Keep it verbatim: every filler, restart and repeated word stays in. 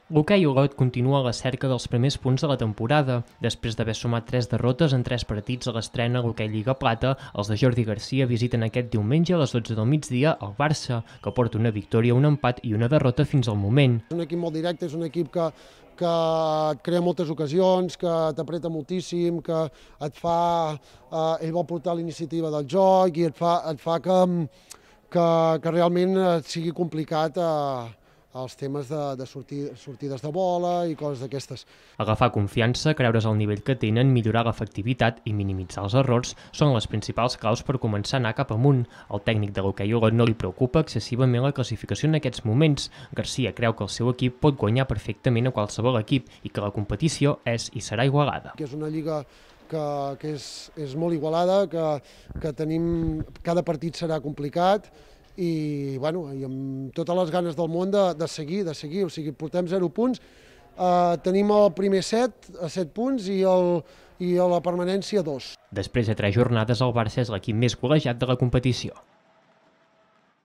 L'hoquei Olot continua a la cerca dels primers punts de la temporada. Després d'haver sumat tres derrotes en tres partits a l'estrena a l'hoquei Lliga Plata, els de Jordi Garcia visiten aquest diumenge a les dotze del migdia el Barça, que porta una victòria, un empat i una derrota fins al moment. És un equip molt directe, és un equip que, que et crea moltes ocasions, que t'apreta moltíssim, que et fa... Eh, ell vol portar la iniciativa del joc i et fa, et fa que, que, que realment sigui complicat eh, els temes de, de sortir, sortides de bola i coses d'aquestes. Agafar confiança, creure's al nivell que tenen, millorar l'efectivitat i minimitzar els errors són les principals claus per començar a anar cap amunt. Al tècnic de l'hoquei Olot no li preocupa excessivament la classificació en aquests moments. Garcia creu que el seu equip pot guanyar perfectament a qualsevol equip i que la competició és i serà igualada. Que és una lliga que, que és, és molt igualada, que, que tenim, cada partit serà complicat, i, bueno, i amb totes les ganes del món de, de seguir, de seguir, o sigui, portem zero punts, eh, tenim el primer set a set punts i, el, i a la permanència dos. Després de tres jornades, el Barça és l'equip més golejat de la competició.